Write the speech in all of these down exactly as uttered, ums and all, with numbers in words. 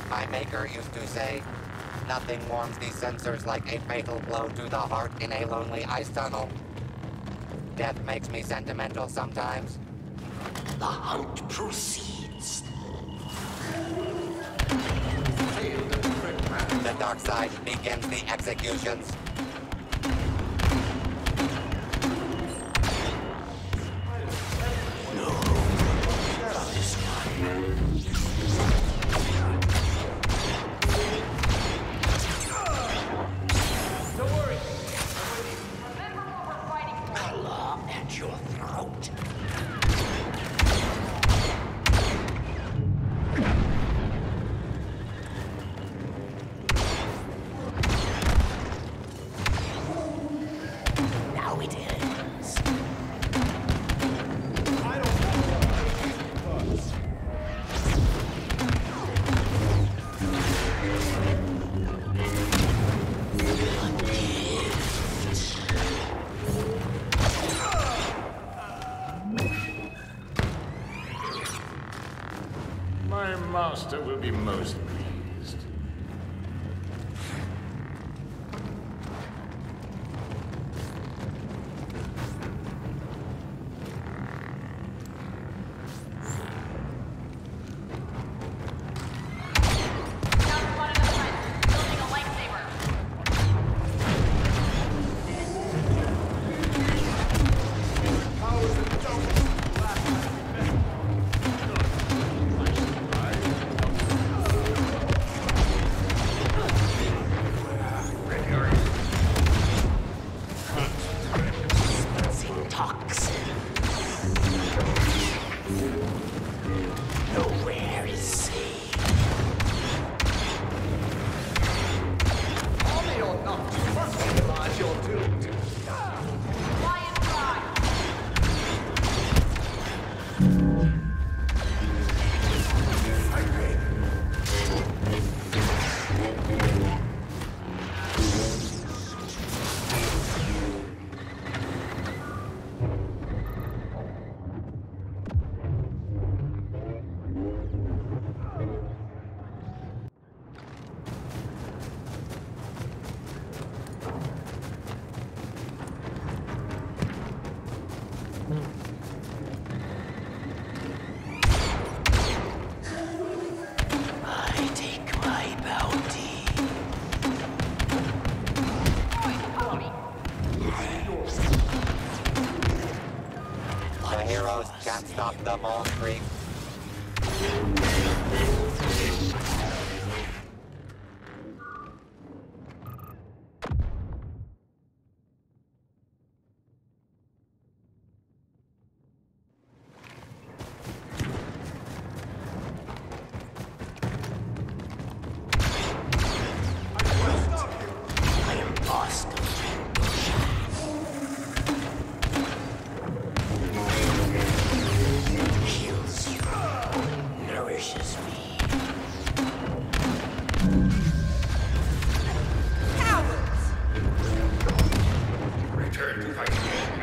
My maker used to say, nothing warms these sensors like a fatal blow to the heart in a lonely ice tunnel. Death makes me sentimental sometimes. The hunt proceeds. The dark side begins the executions. No. This one. Don't worry. Remember what we're fighting for. Claw at your throat. Now it ends. I don't know. My master will be most pleased. Now spotted a friend. Building a lightsaber. How is it don't last time Sensing toxin. Nowhere is safe. Only you're not too much realize you're doomed. Lion Pride. I take my bounty. Boy, cover me. The heroes can't stop the mole streak. I am Oscar. Heals you, nourishes me. Cowards. Return to fighting.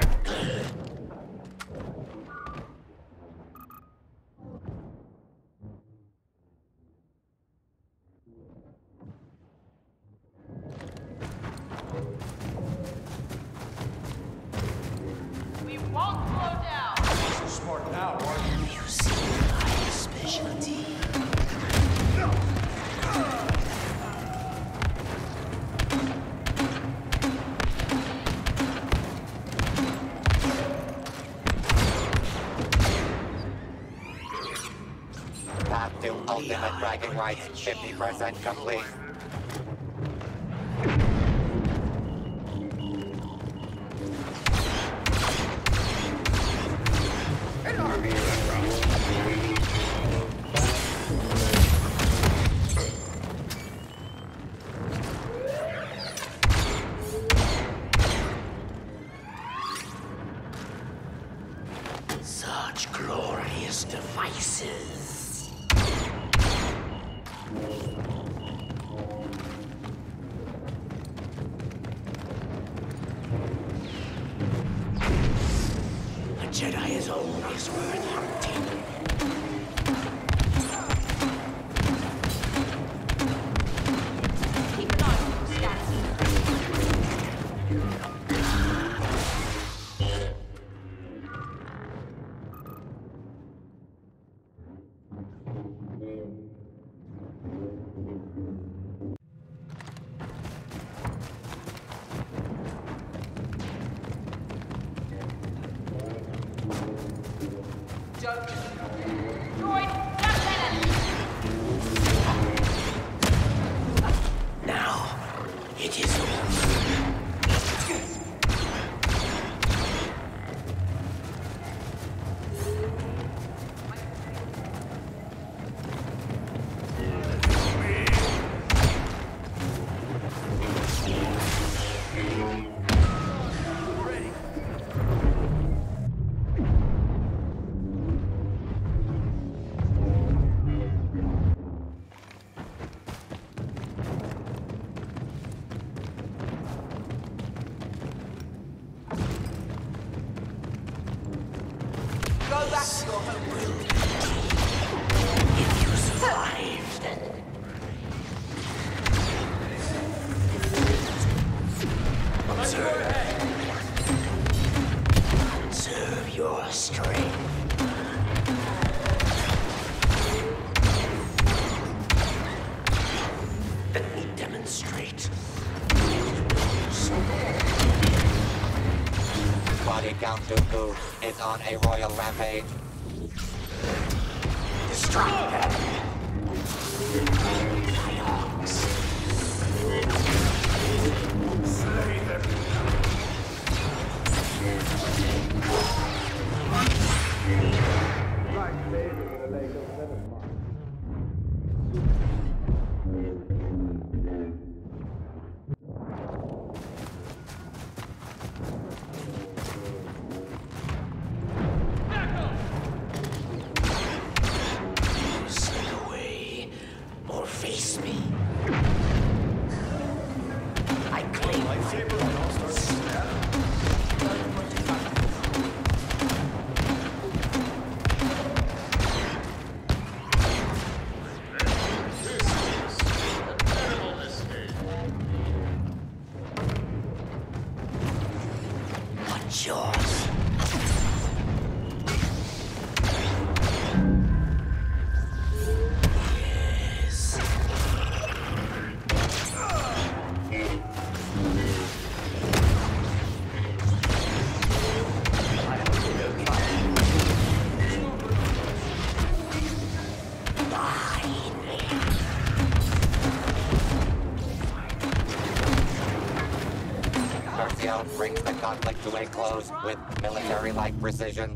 We won't slow down. So smart now, aren't you? You see my specialty. Path to ultimate bragging rights, fifty percent complete. An army across. Such glorious devices. A Jedi is always worth hunting. Count Dooku is on a royal rampage. Distract them. Nighthawks. Slay them. Like David in the Lake of Battlefront. Slip away or face me. I claim Lightsaber and all starts to snap. A terrible mistake. what's yours. Yes. Percio brings the conflict to a close with military-like precision.